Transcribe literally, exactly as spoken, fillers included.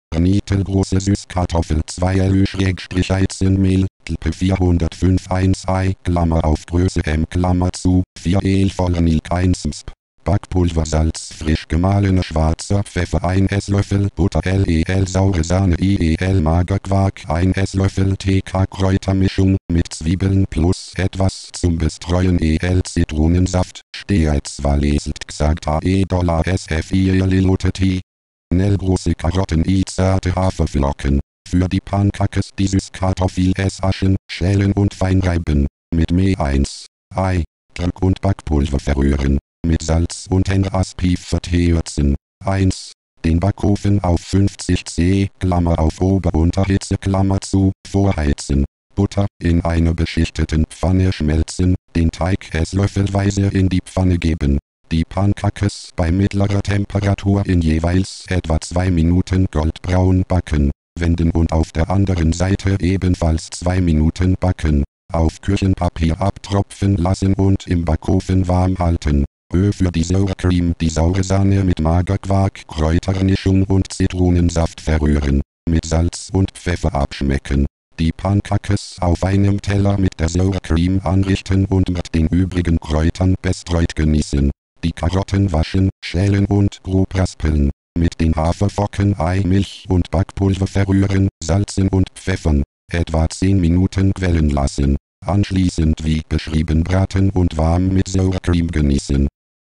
mittelgroße Süßkartoffel zwei L-Weizenmehl, Type vierhundertfünf eins Ei, Klammer auf Größe M, Klammer zu, vier Elfenilk eins Sp. Backpulver, Salz, frisch gemahlener schwarzer Pfeffer ein Esslöffel, Butter Lel, saure Sahne Iel, Magerquark ein Esslöffel, T K Kräutermischung mit Zwiebeln plus etwas zum Bestreuen El, Zitronensaft, stets leselt gesagt ae Dollar S F vier Lilotetie. Nell große Karotten i zarte Haferflocken. Für die Pancakes die Süßkartoffel Essaschen, schälen und feinreiben. Mit Mehl eins Ei, Druck und Backpulver verrühren. Mit Salz und Enraspi vertürzen. eins Den Backofen auf fünfzig Grad, Klammer auf Ober-Unterhitze, Klammer zu, vorheizen. Butter in einer beschichteten Pfanne schmelzen, den Teig esslöffelweise in die Pfanne geben. Die Pancakes bei mittlerer Temperatur in jeweils etwa zwei Minuten goldbraun backen. Wenden und auf der anderen Seite ebenfalls zwei Minuten backen. Auf Küchenpapier abtropfen lassen und im Backofen warm halten. Ö für die Sour Cream die saure Sahne mit Magerquark, Kräutermischung und Zitronensaft verrühren. Mit Salz und Pfeffer abschmecken. Die Pancakes auf einem Teller mit der Sour Cream anrichten und mit den übrigen Kräutern bestreut genießen. Die Karotten waschen, schälen und grob raspeln. Mit den Haferflocken Ei, Milch und Backpulver verrühren, salzen und pfeffern. Etwa zehn Minuten quellen lassen. Anschließend wie beschrieben braten und warm mit Sour Cream genießen.